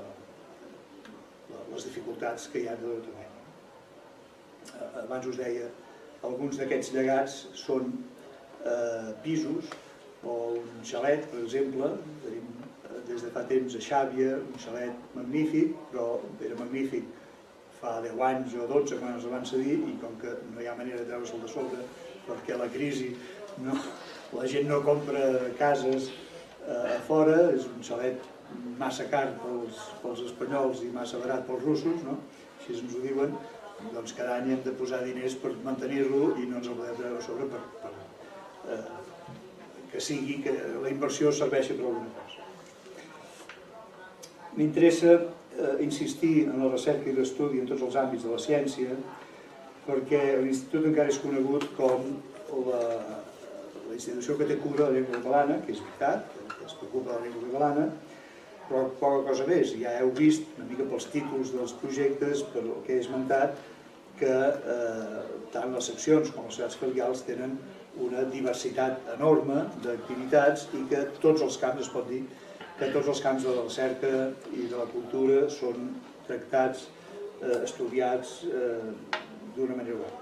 les dificultats que hi ha de tota mena. Abans us deia, alguns d'aquests llegats són pisos o un xalet, per exemple. Tenim des de fa temps a Xàbia un xalet magnífic, però era magnífic fa 10 anys o 12 quan ens el van cedir i com que no hi ha manera de treure-se'l de sobre perquè la crisi, la gent no compra cases a fora, és un xalet massa car pels espanyols i massa barat pels russos, així ens ho diuen, doncs cada any hem de posar diners per mantenir-lo i no ens el podem treure a sobre per que sigui que la inversió serveixi per alguna cosa. M'interessa insistir en la recerca i l'estudi en tots els àmbits de la ciència perquè l'Institut encara és conegut com la institució que té cura de la llengua catalana, que és veritat, que es preocupa de la llengua catalana, però poca cosa més. Ja heu vist una mica pels títols dels projectes, per el que he esmentat, que tant les seccions com les societats filials tenen una diversitat enorme d'activitats i que tots els camps, es pot dir, que tots els camps de la recerca i de la cultura són tractats, estudiats d'una manera o altra.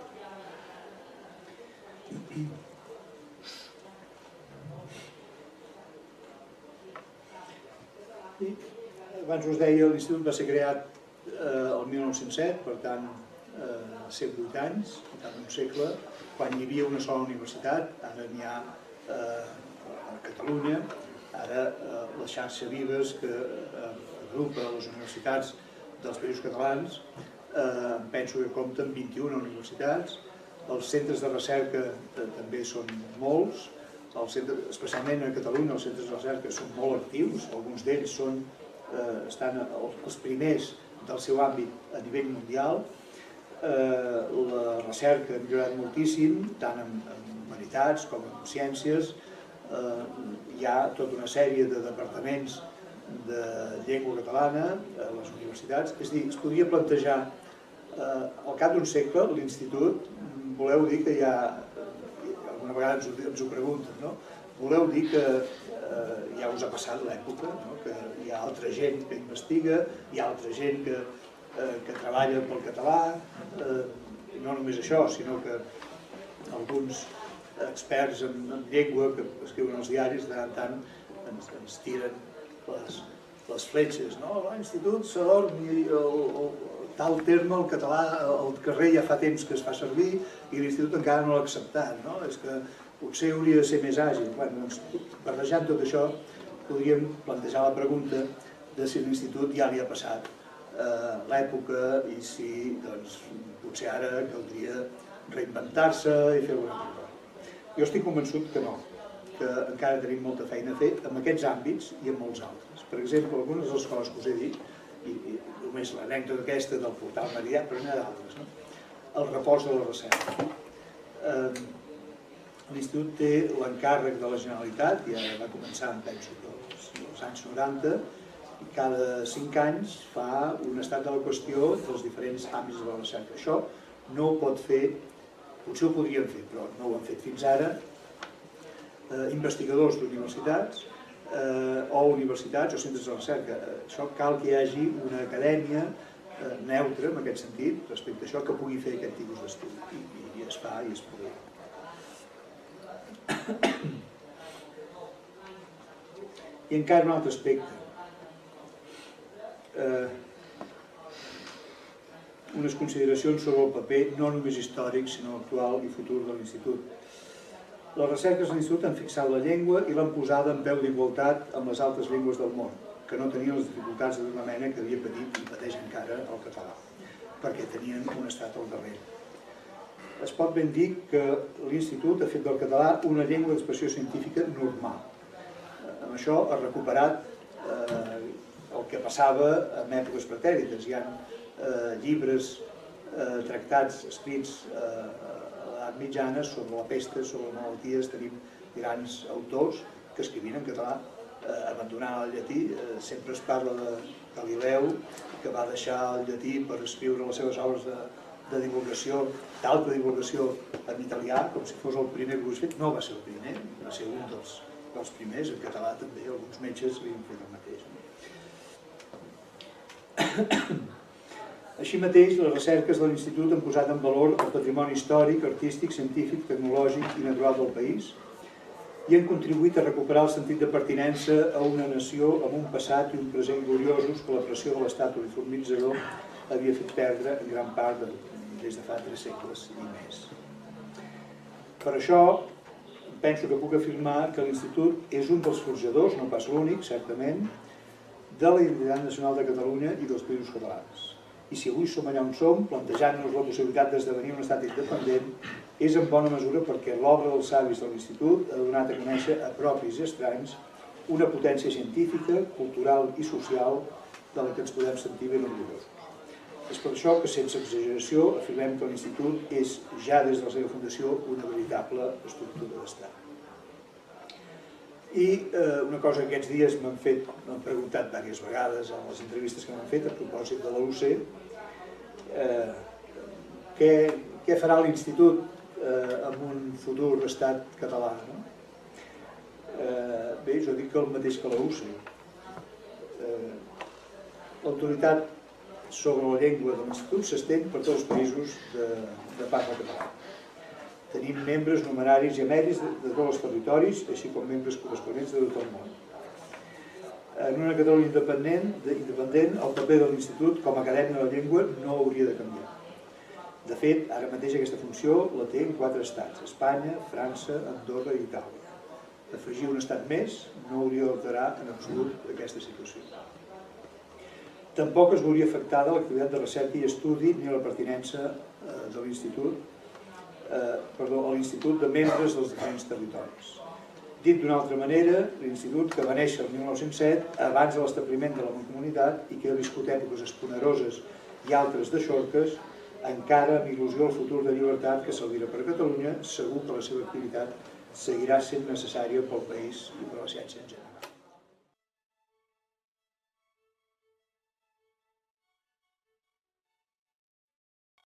Abans us deia, l'Institut va ser creat el 1907, per tant 108 anys, per tant un segle, quan hi havia una sola universitat. Ara n'hi ha a Catalunya, ara la xarxa Vives que agrupa les universitats dels Països Catalans, penso que compta amb 21 universitats. Els centres de recerca també són molts, especialment a Catalunya els centres de recerca són molt actius, alguns d'ells estan els primers del seu àmbit a nivell mundial. La recerca ha millorat moltíssim, tant en humanitats com en ciències. Hi ha tota una sèrie de departaments de llengua catalana a les universitats. És a dir, es podria plantejar, al cap d'un segle, l'Institut, voleu dir que hi ha, alguna vegada ens ho pregunten, no? Voleu dir que ja us ha passat l'època, que hi ha altra gent que investiga, hi ha altra gent que treballa pel català, no només això, sinó que alguns experts en llengua que escriuen als diaris de tant ens tiren les fletxes. L'Institut s'adormi tal terme, el català, al carrer ja fa temps que es fa servir i l'Institut encara no l'ha acceptat. És que potser hauria de ser més àgil. Barrejant tot això, podríem plantejar la pregunta de si l'Institut ja li ha passat l'època i si potser ara caldria reinventar-se i fer alguna cosa. Jo estic convençut que no, que encara tenim molta feina a fer en aquests àmbits i en molts altres. Per exemple, algunes de les coses que us he dit, i només l'anècdota aquesta del portal Meridià, però n'hi ha d'altres, el reforç de la recerca. L'Institut té l'encàrrec de la Generalitat, ja va començar, penso, als anys 90, i cada 5 anys fa un estat de la qüestió dels diferents àmbits de la recerca. Això no ho pot fer, potser ho podrien fer, però no ho han fet fins ara, investigadors d'universitats o universitats o centres de recerca. Això cal que hi hagi una acadèmia neutra, en aquest sentit, respecte a això, que pugui fer aquest tipus d'estudi. I es fa i es podrà. I encara un altre aspecte. Unes consideracions sobre el paper no només històric, sinó actual i futur de l'Institut. Les recerques de l'Institut han fixat la llengua i l'han posada en peu d'igualtat amb les altres llengües del món, que no tenien les dificultats d'una mena que havia patit i pateix encara el català, perquè tenien un estat al darrere. Es pot ben dir que l'Institut ha fet del català una llengua d'expressió científica normal. Amb això ha recuperat el que passava en èpoques pretèrites. Hi ha llibres, tractats escrits a l'edat mitjana sobre la pesta, sobre les malalties. Tenim grans autors que escrivien en català, abandonant el llatí. Sempre es parla de Galileu, que va deixar el llatí per escriure les seves obres de divulgació, d'alta divulgació en italià, com si fos el primer que ho hagués fet. No va ser el primer, va ser un dels primers. En català també alguns metges havien fet el mateix. Així mateix, les recerques de l'Institut han posat en valor el patrimoni històric, artístic, científic, tecnològic i natural del país i han contribuït a recuperar el sentit de pertinença a una nació amb un passat i un present gloriosos que la pressió de l'estat uniformitzador havia fet perdre en gran part des de fa 3 segles i més. Per això, penso que puc afirmar que l'Institut és un dels forjadors, no pas l'únic, certament, de la identitat nacional de Catalunya i dels països catalans. I si avui som allà on som, plantejant-nos la possibilitat d'esdevenir un estat independent, és en bona mesura perquè l'obra dels savis de l'Institut ha donat a conèixer a propis i estranys una potència científica, cultural i social de la que ens podem sentir ben orgullosos. És per això que, sense exageració, afirmem que l'Institut és, ja des de la seva fundació, una veritable estructura d'estat. I una cosa que aquests dies m'han preguntat diverses vegades en les entrevistes que m'han fet a propòsit de la UC, què farà l'Institut amb un futur estat català? Bé, jo dic el mateix que la UC. L'autoritat sobre la llengua de l'Institut s'estén per tots els països de parla catalana. Tenim membres numeraris i emèrits de tots els territoris, així com membres corresponents de tot el món. En una Catalunya independent, el paper de l'Institut com a acadèmia de la llengua no hauria de canviar. De fet, ara mateix aquesta funció la té en 4 estats: Espanya, França, Andorra i Itàlia. Afegir un estat més no hauria d'alterar en absolut aquesta situació. Tampoc es veuria afectada l'activitat de recerca i estudi ni la pertinença de l'Institut de membres dels diferents territoris. Dit d'una altra manera, l'Institut, que va néixer el 1907, abans de l'establiment de la Mancomunitat i que ha viscut èpoques esponeroses i altres deixorques, encara amb il·lusió el futur de llibertat que s'albira per Catalunya, segur que la seva activitat seguirà sent necessària pel país i per la ciència en general.